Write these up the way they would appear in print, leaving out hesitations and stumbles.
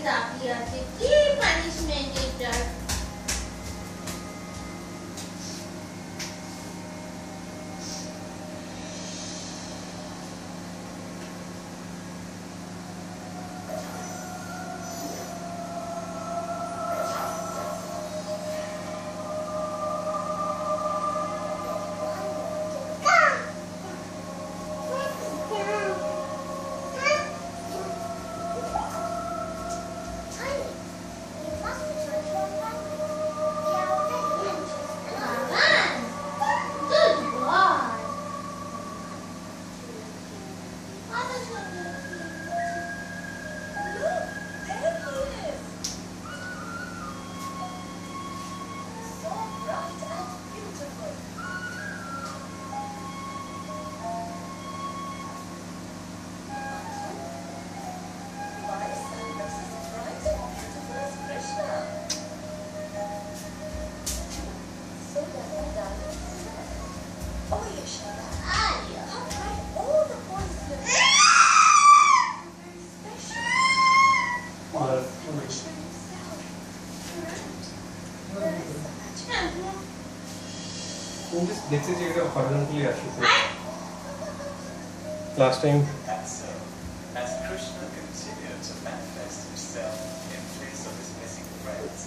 তাকিয়ে আছে কি পানিশমেন্ট এটা This is a horizontally last time. And so, as Krishna continued to manifest himself in place of his missing friends,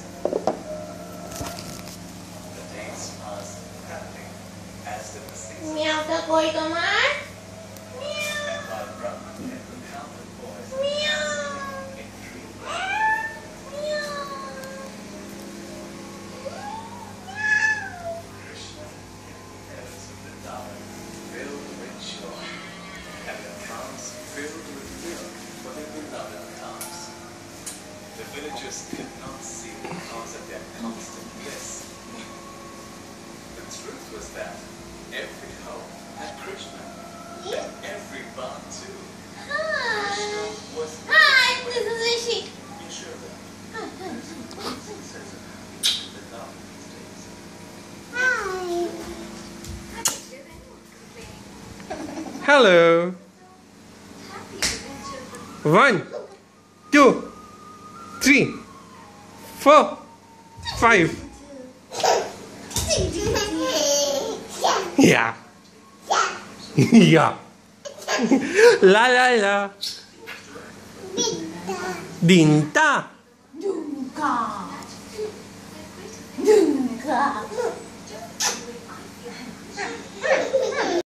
the days passed rapidly, as did the seasons. মিয়াও তা কই তোমার And while Brahma had recounted boys মিয়াও in dream, Krishna heavens of the Dharma filled with joy, and the palms filled with milk for their beloved calves. The villagers could not see the cause of their constant bliss. The truth was that every home had Krishna, and every barn too. Krishna was Hi, this is Rishi. Yashoda. The Dharma these days. Hello. 1, 2, 3, 4, 5. Yeah. Yeah. La la la. Dinta. Dunka. Dunka.